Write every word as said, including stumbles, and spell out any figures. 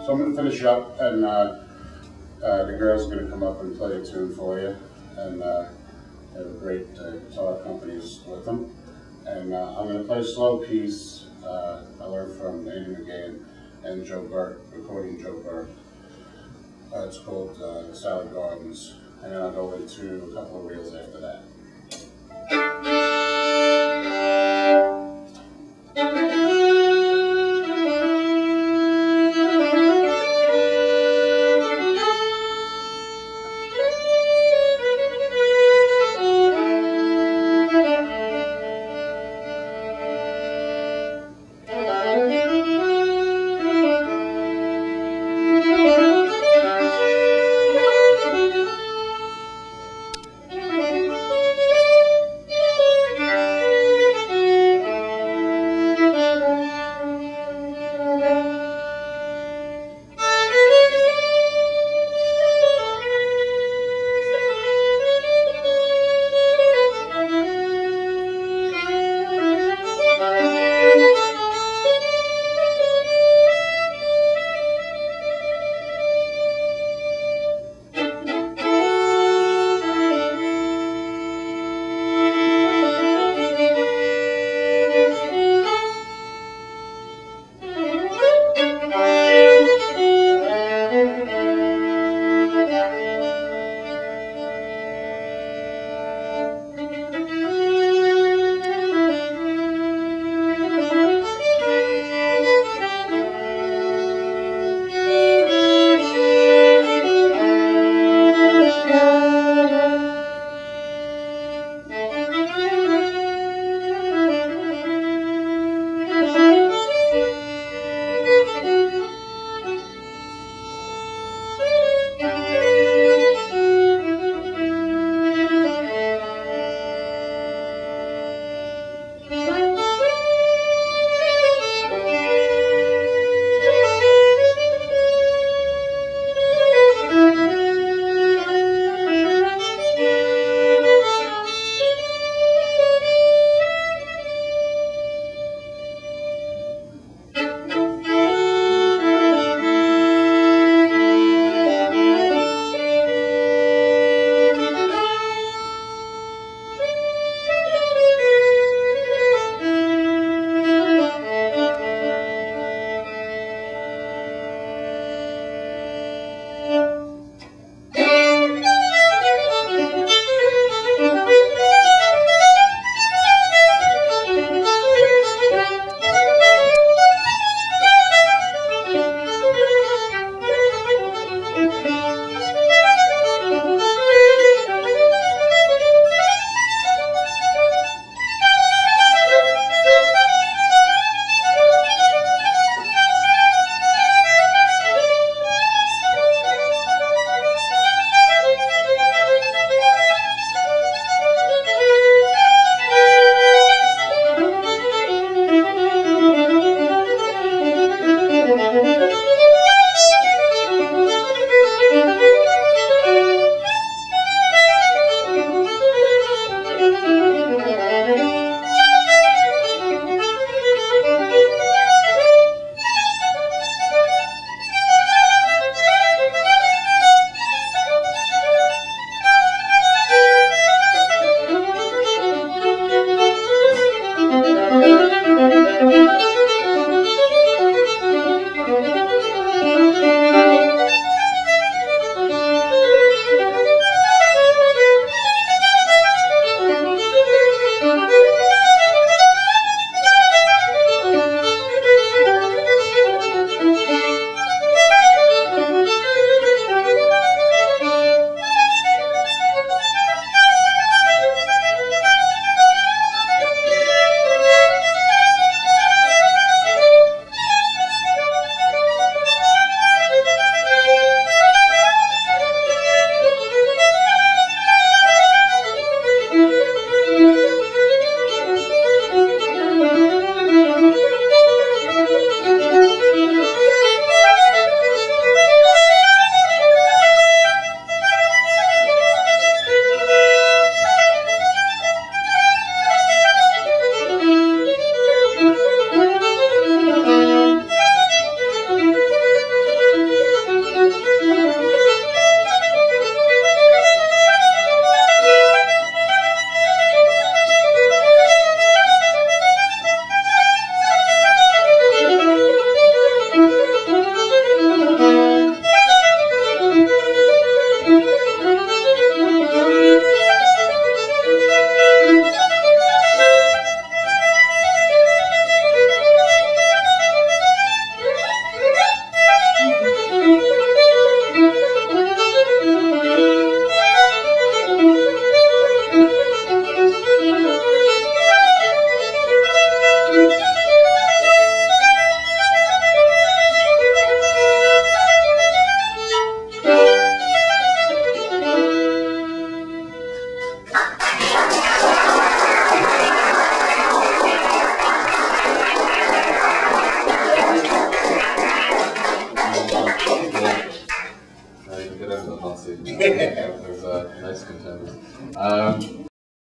So I'm going to finish up, and uh, uh, the girls are going to come up and play a tune for you, and uh, they have a great uh, guitar companies with them. And uh, I'm going to play a slow piece uh, I learned from Andy McGann and Joe Burke, recording Joe Burke. Uh, it's called uh, Salad Gardens, and then I'll go into a couple of reels after that. Thank you. in the hot seat now. There's uh, nice contenders. Um,